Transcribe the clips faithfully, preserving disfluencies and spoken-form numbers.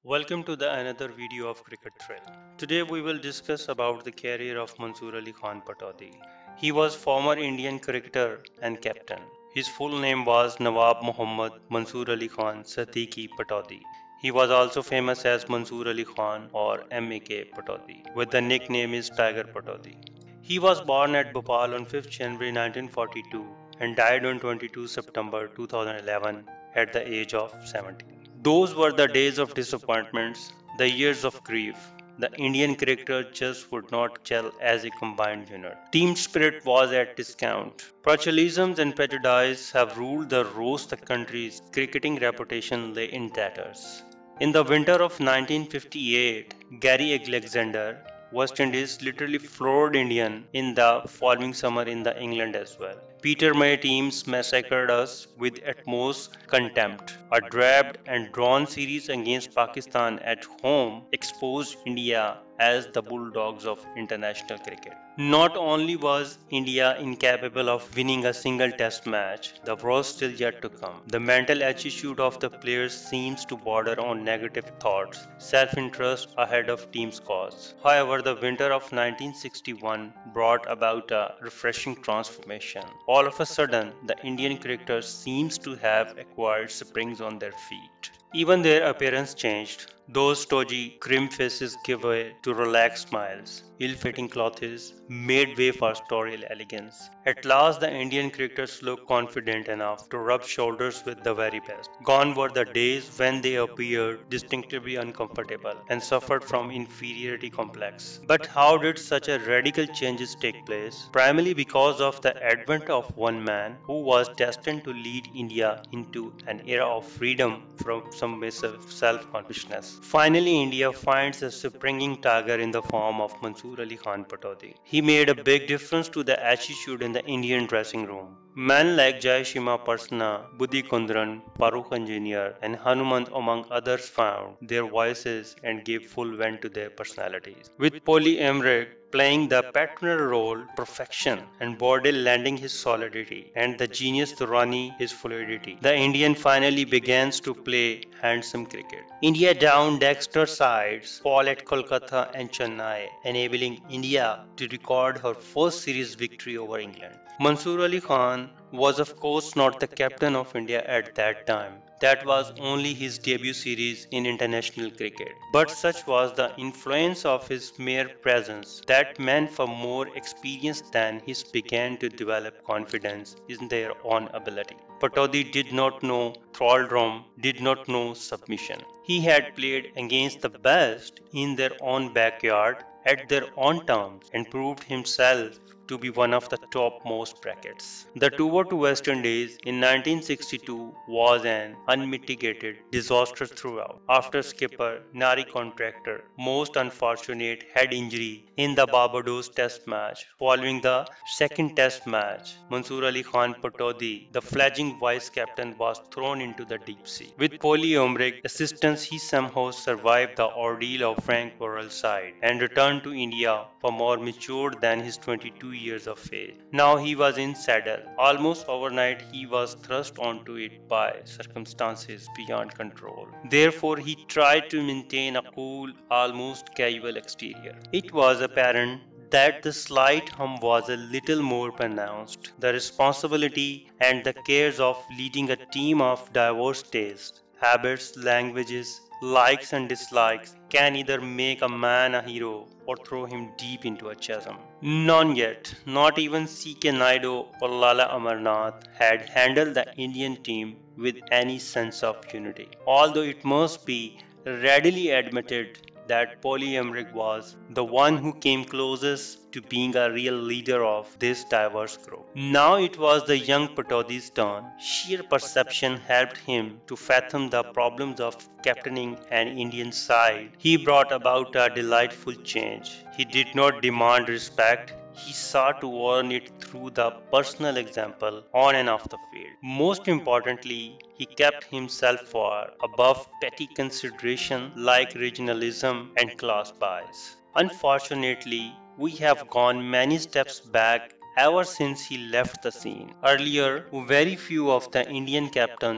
Welcome to the another video of Cricket Thrill. Today we will discuss about the career of Mansur Ali Khan Pataudi. He was former Indian cricketer and captain. His full name was Nawab Muhammad Mansur Ali Khan Siddiqui Pataudi. He was also famous as Mansur Ali Khan or M A K Pataudi, with the nickname is Tiger Pataudi. He was born at Bhopal on fifth January nineteen forty-two and died on twenty-second September two thousand eleven at the age of seventy. Those were the days of disappointments, the years of grief. The Indian cricketer just would not gel as a combined unit. Team spirit was at discount. Parochialisms and prejudice have ruled the roost. The country's cricketing reputation lay in tatters. In the winter of nineteen fifty-eight, Gerry Alexander, West Indies literally floored Indian in the following summer in the England as well. Peter May teams massacred us with utmost contempt. A drab and drawn series against Pakistan at home exposed India as the bulldogs of international cricket. Not only was India incapable of winning a single test match, the worst still yet to come. The mental attitude of the players seems to border on negative thoughts, self-interest ahead of team's cause. However, the winter of nineteen sixty-one brought about a refreshing transformation. All of a sudden, the Indian cricketers seems to have acquired springs on their feet. Even their appearance changed. Those stodgy, grim faces gave way to relaxed smiles. Ill-fitting clothes made way for story elegance. At last, the Indian cricketers looked confident enough to rub shoulders with the very best. Gone were the days when they appeared distinctively uncomfortable and suffered from inferiority complex. But how did such a radical changes take place? Primarily because of the advent of one man who was destined to lead India into an era of freedom from submissive self-consciousness. Finally, India finds a springing tiger in the form of Mansur Ali Khan Pataudi. He made a big difference to the attitude in the Indian dressing room. Men like Jai Shima Parsna, Buddhi Kundran, Farooq Engineer, and Hanumant, among others, found their voices and gave full vent to their personalities. With Polly Emmerich playing the paternal role perfection and Bordel lending his solidity and the genius Durrani his fluidity, the Indian finally begins to play handsome cricket. India down Dexter sides fall at Kolkata and Chennai, enabling India to record her first series victory over England. Mansur Ali Khan was of course not the captain of India at that time. That was only his debut series in international cricket. But such was the influence of his mere presence that men for more experience than his began to develop confidence in their own ability. Pataudi did not know thraldom, did not know submission. He had played against the best in their own backyard at their own terms and proved himself to be one of the topmost brackets. The tour to West Indies in nineteen sixty-two was an unmitigated disaster throughout. After skipper Nari contractor most unfortunate head injury in the Barbados test match. Following the second test match, Mansur Ali Khan Pataudi, the fledgling vice captain, was thrown into the deep sea. With polyomric assistance, he somehow survived the ordeal of Frank Worrell's side and returned to India for more matured than his twenty-two years of age. Now he was in saddle. Almost overnight he was thrust onto it by circumstances beyond control. Therefore he tried to maintain a cool, almost casual exterior. It was apparent that the slight hum was a little more pronounced. The responsibility and the cares of leading a team of diverse tastes, habits, languages, likes and dislikes can either make a man a hero or throw him deep into a chasm. None yet, not even C K Naidu or Lala Amarnath, had handled the Indian team with any sense of unity. Although it must be readily admitted that Polyamric was the one who came closest to being a real leader of this diverse group. Now it was the young Pataudi's turn. Sheer perception helped him to fathom the problems of captaining an Indian side. He brought about a delightful change. He did not demand respect. He sought to earn it through the personal example on and off the field. Most importantly, he kept himself far above petty consideration like regionalism and class bias. Unfortunately, we have gone many steps back ever since he left the scene. Earlier, very few of the Indian captains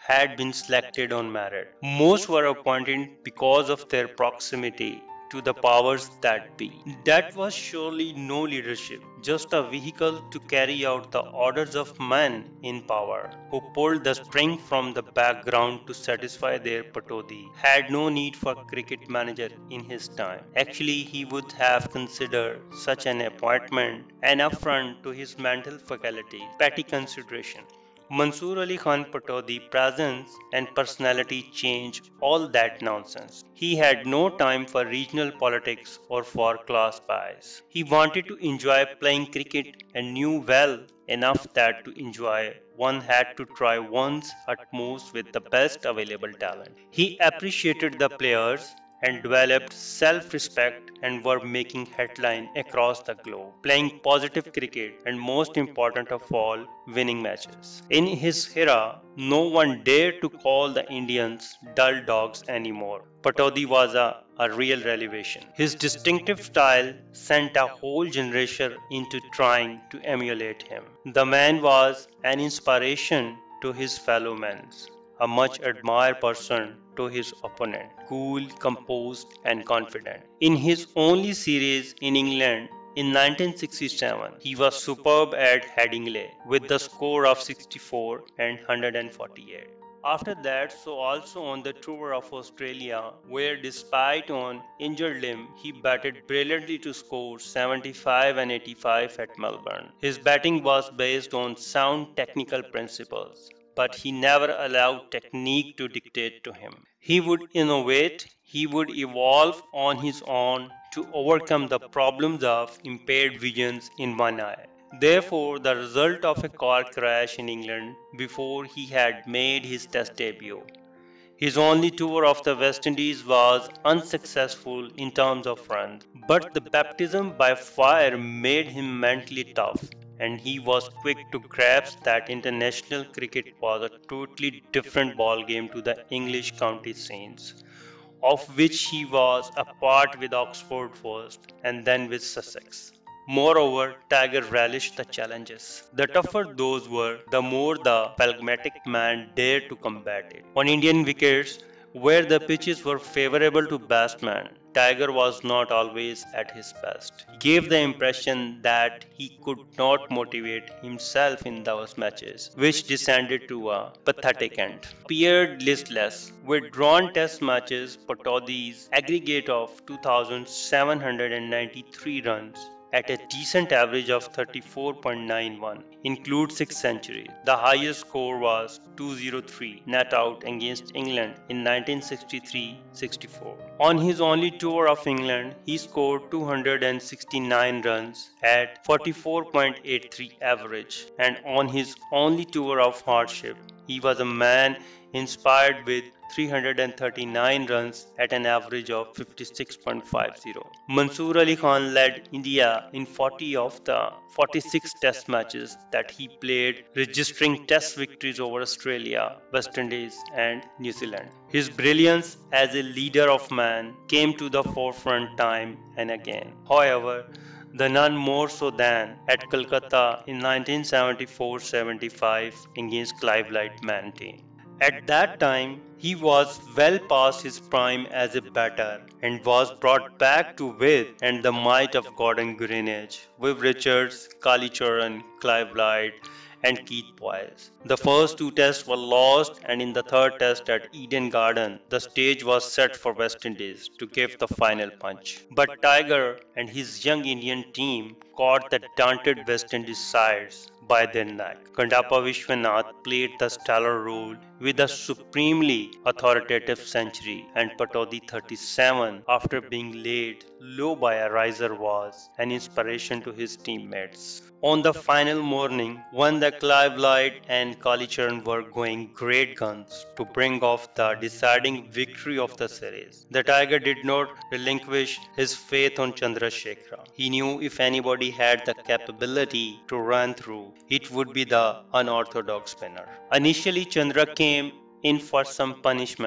had been selected on merit. Most were appointed because of their proximity to the powers that be. That was surely no leadership, just a vehicle to carry out the orders of men in power, who pulled the string from the background to satisfy their Pataudi. Had no need for cricket manager in his time. Actually, he would have considered such an appointment an affront to his mental faculties, petty consideration. Mansur Ali Khan Pataudi presence and personality changed all that nonsense. He had no time for regional politics or for class bias. He wanted to enjoy playing cricket and knew well enough that to enjoy one had to try one's utmost with the best available talent. He appreciated the players and developed self-respect and were making headline across the globe, playing positive cricket and most important of all, winning matches. In his era, no one dared to call the Indians dull dogs anymore. Pataudi was a, a real revelation. His distinctive style sent a whole generation into trying to emulate him. The man was an inspiration to his fellow men, a much admired person to his opponent, cool, composed, and confident. In his only series in England in nineteen sixty-seven, he was superb at Headingley with the score of sixty-four and one hundred forty-eight. After that, so also on the tour of Australia, where despite on injured limb, he batted brilliantly to score seventy-five and eighty-five at Melbourne. His batting was based on sound technical principles, but he never allowed technique to dictate to him. He would innovate, he would evolve on his own to overcome the problems of impaired visions in one eye. Therefore, the result of a car crash in England before he had made his Test debut. His only tour of the West Indies was unsuccessful in terms of runs, but the baptism by fire made him mentally tough, and he was quick to grasp that international cricket was a totally different ballgame to the English county scenes, of which he was a part with Oxford first and then with Sussex. Moreover, Tiger relished the challenges. The tougher those were, the more the phlegmatic man dared to combat it. On Indian wickets, where the pitches were favorable to batsmen, Tiger was not always at his best. He gave the impression that he could not motivate himself in those matches, which descended to a pathetic end. Appeared listless. With drawn test matches, Pataudi's aggregate of two thousand seven hundred ninety-three runs at a decent average of thirty-four point nine one, includes six centuries. The highest score was two hundred three net out against England in nineteen sixty-three sixty-four. On his only tour of England, he scored two hundred sixty-nine runs at forty-four point eight three average, and on his only tour of hardship, he was a man inspired with three hundred thirty-nine runs at an average of fifty-six point five zero. Mansur Ali Khan led India in forty of the forty-six test matches that he played, registering test victories over Australia, West Indies, and New Zealand. His brilliance as a leader of man came to the forefront time and again. However, the none more so than at Calcutta in nineteen seventy-four seventy-five against Clive Light Man team. At that time, he was well past his prime as a batter and was brought back to wit and the might of Gordon Greenidge with Richards, Kalicharan, Clive Light, and Keith Boyce. The first two tests were lost, and in the third test at Eden Garden, the stage was set for West Indies to give the final punch. But Tiger and his young Indian team caught the daunted West Indies sides by their neck. Kandappa Vishwanath played the stellar role with a supremely authoritative century, and Pataudi thirty-seven, after being laid low by a riser, was an inspiration to his teammates. On the final morning, when the Clive Light and Kalicharan were going great guns to bring off the deciding victory of the series, the Tiger did not relinquish his faith on Chandrasekhara. He knew if anybody had the capability to run through, it would be the unorthodox spinner. Initially, Chandra came in for some punishment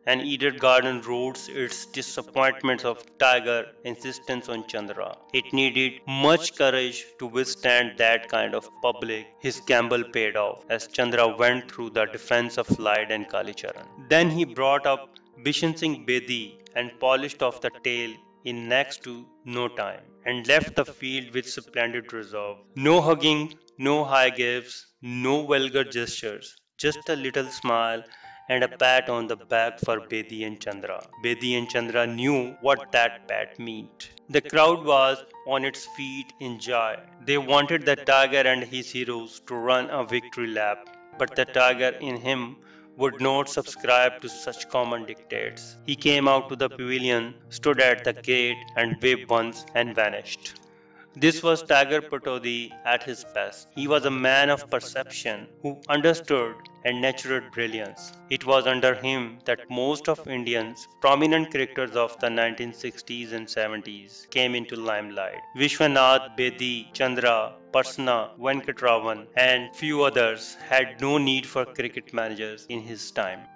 and Eden Garden roots its disappointments of Tiger insistence on Chandra. It needed much courage to withstand that kind of public. His gamble paid off as Chandra went through the defense of Light and Kalicharan. Then he brought up Bishan Singh Bedi and polished off the tail in next to no time and left the field with splendid reserve. No hugging, no high gifts, no vulgar gestures, just a little smile and a pat on the back for Bedi and Chandra. Bedi and Chandra knew what that pat meant. The crowd was on its feet in joy. They wanted the Tiger and his heroes to run a victory lap, but the Tiger in him would not subscribe to such common dictates. He came out to the pavilion, stood at the gate, and waved once and vanished. This was Tiger Pataudi at his best. He was a man of perception who understood and nurtured brilliance. It was under him that most of Indians' prominent characters of the nineteen sixties and seventies came into limelight. Vishwanath, Bedi, Chandra, Parsna, Venkatraman, and few others had no need for cricket managers in his time.